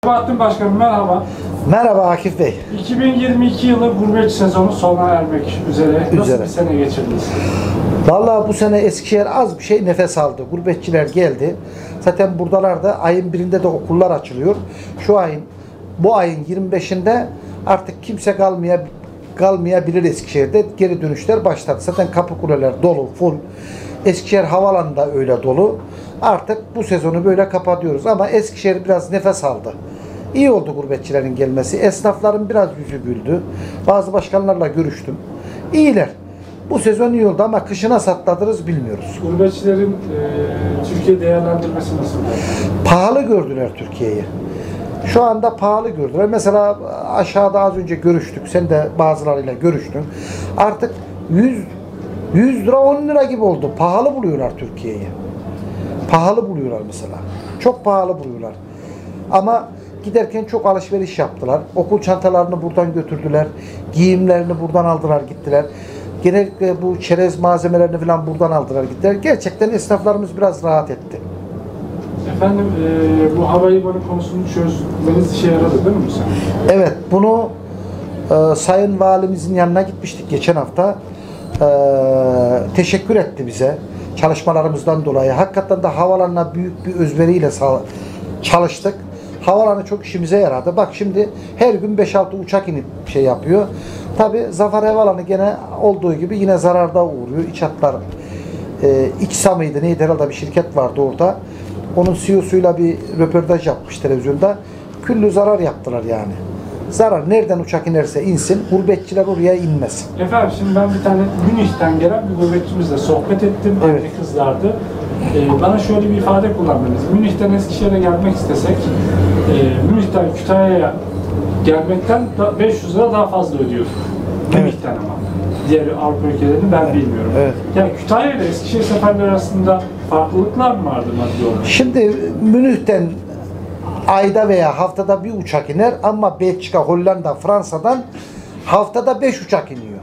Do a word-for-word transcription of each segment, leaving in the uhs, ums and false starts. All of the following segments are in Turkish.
Bahattin Başkanım merhaba. Merhaba Akif Bey. iki bin yirmi iki yılı gurbetçi sezonu sona ermek üzere. Nasıl Üzere. bir sene geçirdiniz? Vallahi bu sene Eskişehir az bir şey nefes aldı. Gurbetçiler geldi. Zaten buradalar da ayın birinde de okullar açılıyor. Şu ayın, bu ayın yirmi beşinde artık kimse kalmaya, kalmayabilir Eskişehir'de. Geri dönüşler başladı. Zaten kapı kuleler dolu, full. Eskişehir Havalanı da öyle dolu. Artık bu sezonu böyle kapatıyoruz. Ama Eskişehir biraz nefes aldı. İyi oldu gurbetçilerin gelmesi. Esnafların biraz yüzü güldü. Bazı başkanlarla görüştüm. İyiler. Bu sezon iyi oldu ama kışına satladırız bilmiyoruz. Gurbetçilerin e, Türkiye değerlendirmesi nasıl? Pahalı gördüler Türkiye'yi. Şu anda pahalı gördüler. Mesela aşağıda az önce görüştük. Sen de bazılarıyla görüştün. Artık yüz lira on lira gibi oldu. Pahalı buluyorlar Türkiye'yi. Pahalı buluyorlar mesela. Çok pahalı buluyorlar. Ama giderken çok alışveriş yaptılar. Okul çantalarını buradan götürdüler. Giyimlerini buradan aldılar gittiler. Genellikle bu çerez malzemelerini falan buradan aldılar gittiler. Gerçekten esnaflarımız biraz rahat etti. Efendim e, bu havalimanı konusunu çözmeniz işe yaradı değil mi bu sene? Evet, bunu e, Sayın Valimizin yanına gitmiştik geçen hafta. E, teşekkür etti bize çalışmalarımızdan dolayı. Hakikaten de havalanına büyük bir özveriyle çalıştık. Havalanı çok işimize yaradı. Bak şimdi her gün beş altı uçak inip şey yapıyor. Tabi Zafer Havalanı gene olduğu gibi yine zararda uğruyor. İç hatlar e, İKSA mıydı neydi herhalde bir şirket vardı orada. Onun C E O'suyla bir röportaj yapmış televizyonda. Küllü zarar yaptılar yani. Zarar. Nereden uçak inerse insin. Gurbetçiler oraya inmesin. Efendim şimdi ben bir tane Münih'ten gelen bir gurbetçimizle sohbet ettim. Evet. Anne kızlardı. Ee, bana şöyle bir ifade kullandınız. Münih'ten Eskişehir'e gelmek istesek e, Münih'ten Kütahya'ya gelmekten beş yüz lira daha fazla ödüyor. Evet. Münih'ten ama. Diğer Avrupa ülkelerini ben evet. bilmiyorum. Evet. Yani Kütahya ile Eskişehir seferleri arasında farklılıklar mı vardı maddi olarak? Şimdi Münih'ten ayda veya haftada bir uçak iner ama Belçika, Hollanda, Fransa'dan haftada beş uçak iniyor.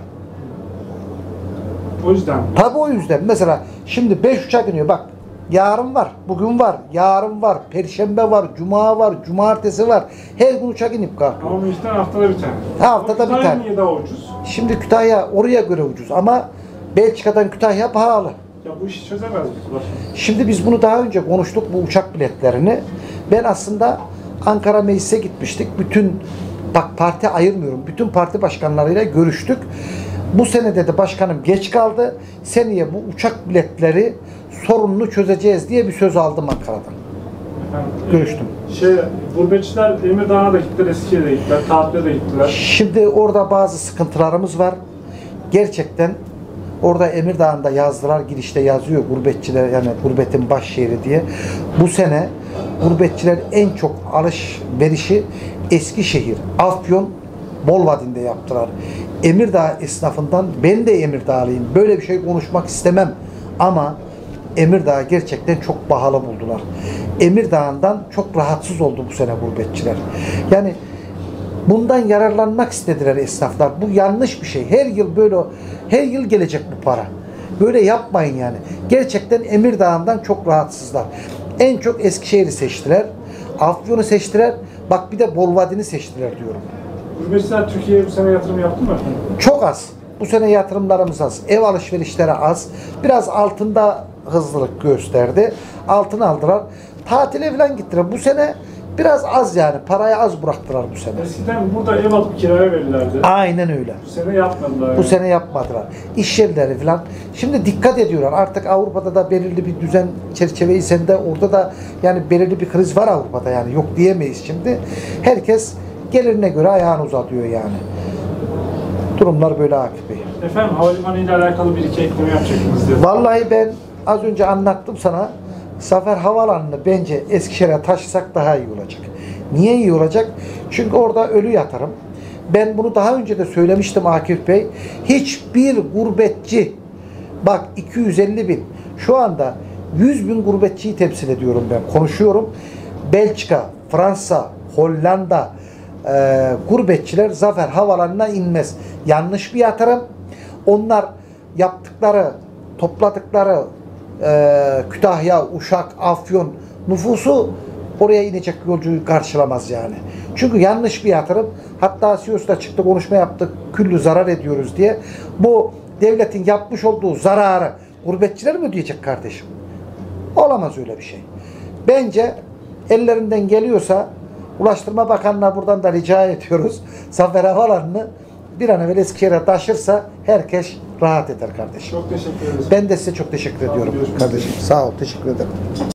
O yüzden. Tabii o yüzden. Mesela şimdi beş uçak iniyor. Bak yarın var, bugün var, yarın var, perşembe var, cuma var, cumartesi var. Her gün uçak inip kalkıyor. Ama Münih'ten haftada bir tane. Haftada bir tane. Niye daha ucuz? Şimdi Kütahya oraya göre ucuz ama Belçika'dan Kütahya pahalı. Ya bu işi çözemez miyiz? Şimdi biz bunu daha önce konuştuk bu uçak biletlerini. Ben aslında Ankara Meclis'e gitmiştik. Bütün bak parti ayırmıyorum. Bütün parti başkanlarıyla görüştük. Bu sene dedi başkanım geç kaldı. Seneye bu uçak biletleri sorununu çözeceğiz diye bir söz aldım Ankara'dan. Efendim, Görüştüm. Şey, gurbetçiler Emirdağ'a da gittiler, Eskişehir'e de gittiler, tatile de gittiler. Şimdi orada bazı sıkıntılarımız var. Gerçekten orada Emirdağ'ında yazdılar, girişte yazıyor gurbetçiler yani gurbetin baş şehri diye. Bu sene gurbetçiler en çok alışverişi Eskişehir, Afyon, Bolvadin'de yaptılar. Emirdağ esnafından ben de Emirdağlıyım. Böyle bir şey konuşmak istemem. Ama Emirdağ gerçekten çok pahalı buldular. Emirdağ'ından çok rahatsız oldu bu sene gurbetçiler. Yani bundan yararlanmak istediler esnaflar. Bu yanlış bir şey. Her yıl böyle, her yıl gelecek bu para. Böyle yapmayın yani. Gerçekten Emirdağ'ından çok rahatsızlar. En çok Eskişehir'i seçtiler. Afyon'u seçtiler. Bak bir de Bolvadin'i seçtiler diyorum. Gurbetçiler Türkiye'ye bu sene yatırım yaptı mı? Çok az. Bu sene yatırımlarımız az. Ev alışverişleri az. Biraz altında hızlılık gösterdi. Altın aldılar. Tatile falan gittiler. Bu sene biraz az yani. Parayı az bıraktılar bu sene. Eskiden burada ev alıp kiraya verirlerdi. Aynen öyle. Bu sene yapmadılar. Bu yani. sene yapmadılar. İş yerleri falan. Şimdi dikkat ediyorlar. Artık Avrupa'da da belirli bir düzen çerçeve ise de orada da yani belirli bir kriz var Avrupa'da yani. Yok diyemeyiz şimdi. Herkes gelirine göre ayağını uzatıyor yani. Durumlar böyle Akif Bey. Efendim havalimanı ile alakalı bir iki ekleme yapacaktınız diye. Vallahi ben az önce anlattım sana. Zafer Havalanı'nı bence Eskişehir'e taşısak daha iyi olacak. Niye iyi olacak? Çünkü orada ölü yatırım. Ben bunu daha önce de söylemiştim Akif Bey. Hiçbir gurbetçi bak iki yüz elli bin şu anda yüz bin gurbetçiyi temsil ediyorum ben. Konuşuyorum. Belçika, Fransa, Hollanda e, gurbetçiler Zafer Havalanı'na inmez. Yanlış bir yatırım. Onlar yaptıkları, topladıkları e, Kütahya, Uşak, Afyon nüfusu oraya inecek yolcuyu karşılamaz yani. Çünkü yanlış bir yatırım. Hatta C E O'da çıktı, konuşma yaptık, küllü zarar ediyoruz diye. Bu devletin yapmış olduğu zararı gurbetçiler mi ödeyecek kardeşim? Olamaz öyle bir şey. Bence ellerinden geliyorsa Ulaştırma Bakanı'na buradan da rica ediyoruz. Zafer Havalanı'nı bir an evvel Eskişehir'e taşırsa herkes rahat eder kardeşim. Çok teşekkür ederiz. Ben de size çok teşekkür ediyorum görüşmek kardeşim. Sağ ol, teşekkür ederim.